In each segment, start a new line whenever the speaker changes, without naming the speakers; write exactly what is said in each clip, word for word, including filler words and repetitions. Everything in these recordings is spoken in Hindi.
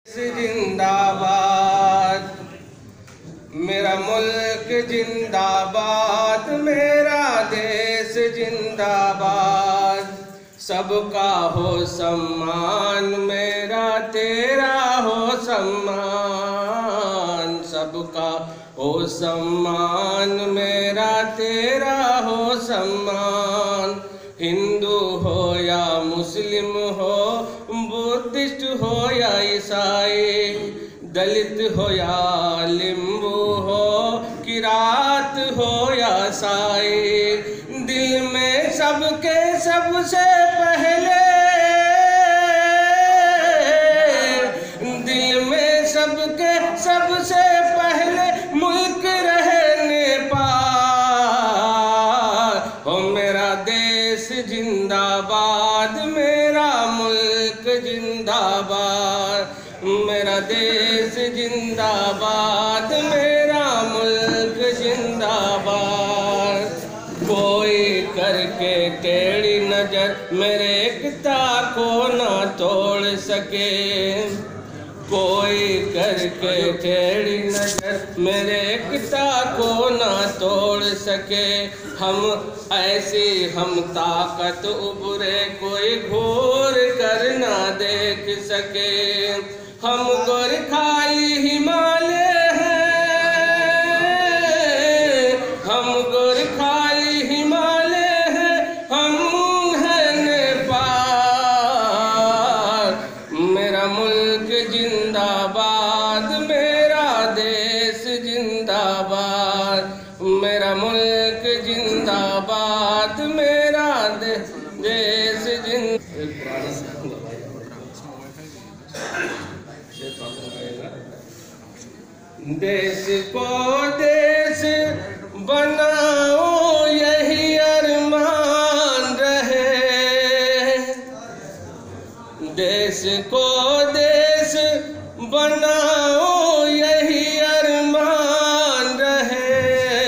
जिंदाबाद, मेरा मुल्क जिंदाबाद, मेरा देश जिंदाबाद। सबका हो सम्मान, मेरा तेरा हो सम्मान। सबका हो सम्मान, मेरा तेरा हो सम्मान। हिंदू हो या मुस्लिम हो, बुद्धिस्ट हो या ईसाई, दलित हो या लिंबू हो, किरात हो या साई, दिल में सबके सबसे पहले, दिल में सबके सबसे पहले मुल्क रहे नेपाल। हो मेरा देश जिंदाबाद, मेरा मुल्क जिंदाबाद, मेरा देश जिंदाबाद, मेरा मुल्क जिंदाबाद। कोई करके टेढ़ी नजर मेरे एकता को ना तोड़ सके, कोई करके टेढ़ी नजर मेरे एकता को ना तोड़ सके। हम ऐसी हम ताकत उभरे कोई घोर कर ना देख सके। हम गोरखाई हिमालय हैं, हम गोरखाई हिमालय हैं, हम हैं नेपाल। मेरा मुल्क जिंदाबाद, मेरा देश जिंदाबाद, मेरा मुल्क जिंदाबाद, मेरा देश जिंदाबाद। देश को देश बनाओ यही अरमान रहे, देश को देश बनाओ यही अरमान रहे।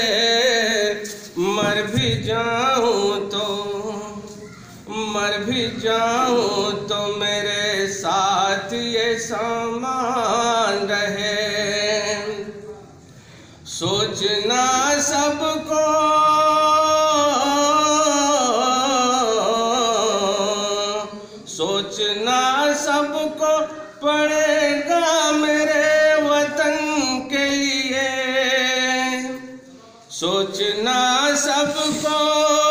मर भी जाऊं तो मर भी जाऊं तो मेरे साथ ये सामान रहे। सोचना सबको सोचना सबको पड़ेगा मेरे वतन के लिए, सोचना सबको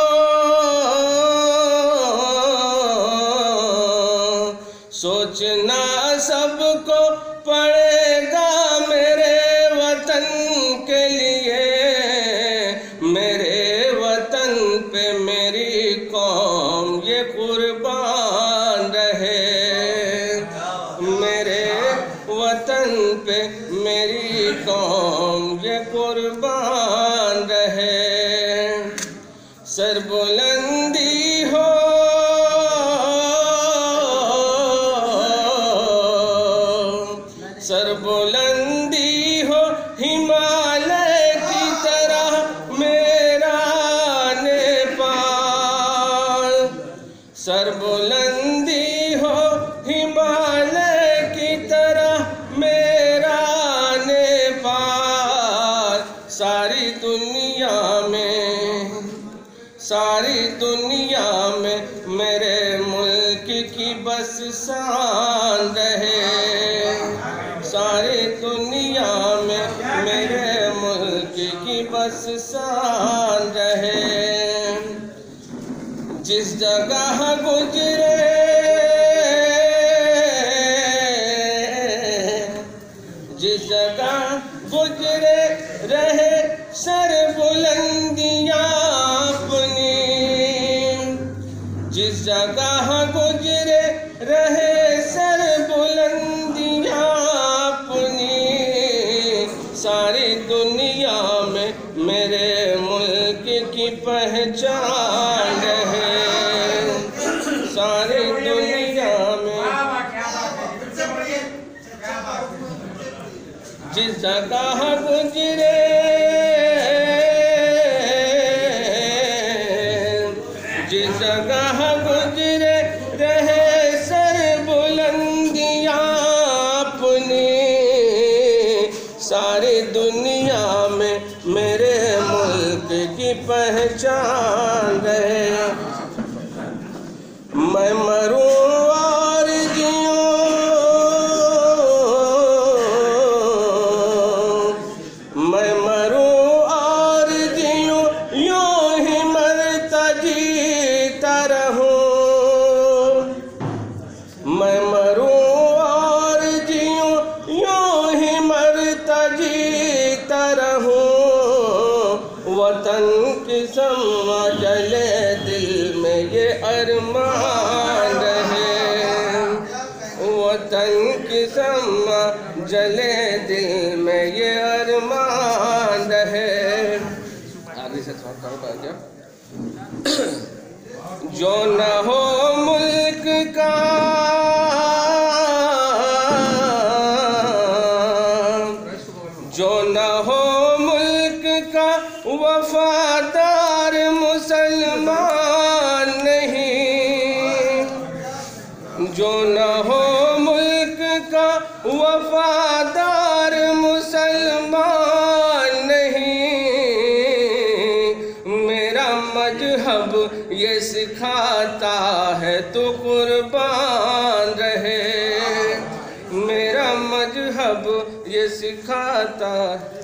सोचना सबको पड़ेगा मेरे वतन के लिए। मेरे वतन पे मेरी कौम ये कुर्बान रहे, मेरे वतन पे मेरी कौम ये कुर्बान रहे। सरबुलंदी हो सरबुलंदी हो हिमालय की तरह मेरा नेपाल। सरबुलंदी हो हिमालय की तरह मेरा नेपाल। सारी दुनिया में सारी दुनिया में मेरे मुल्क की बस शान रहे, सारी दुनिया में मेरे मुल्क की बस शान रहे। जिस जगह गुजरे जिस जगह गुजरे रहे सर बुलंदियां अपनी, जिस जगह गुजरे रहे सर बुलंदियां अपनी। सारी दुनिया में मेरे मुल्क की पहचान रहे, सारी दुनिया में जिस जगह गुजरे जिस जगह गुजरे रहे सर बुलंदियां अपनी। सारी दुनिया में मेरे मुल्क की पहचान रहे। मैं मरूं और जीऊं, मैं मरूं और जीऊं, यूं ही मरता जीता रहूं। मैं मरूं और जीऊं, यूं ही मरता जीता रहूं। वतन की शम्मा जले दिल में ये अरमान रहे। वतन की शम्मा जले दिल में ये अरमान रहे। आगे से थोड़ा करो कर क्या जो न हो मुल्क का, जो न हो मुल्क का वफादार मुसलमान नहीं। जो न हो मुल्क का वफादार मुसलमान नहीं। मेरा मजहब ये सिखाता है तो कुर्बान रहे। मेरा मजहब ये सिखाता